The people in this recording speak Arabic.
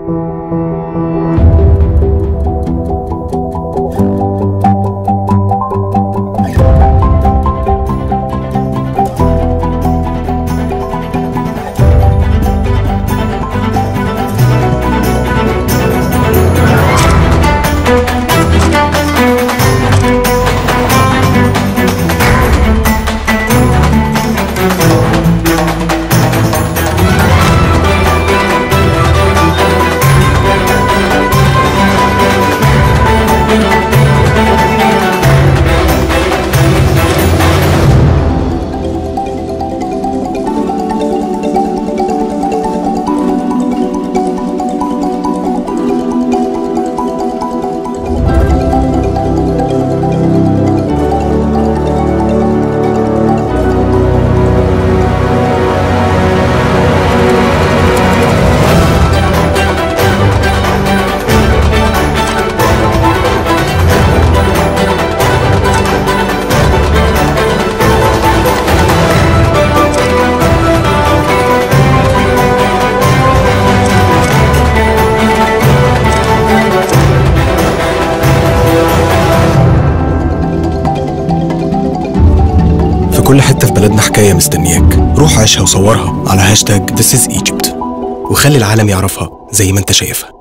كل حتة في بلدنا حكاية مستنياك. روح عيشها وصورها على هاشتاج This is Egypt وخلي العالم يعرفها زي ما انت شايفها.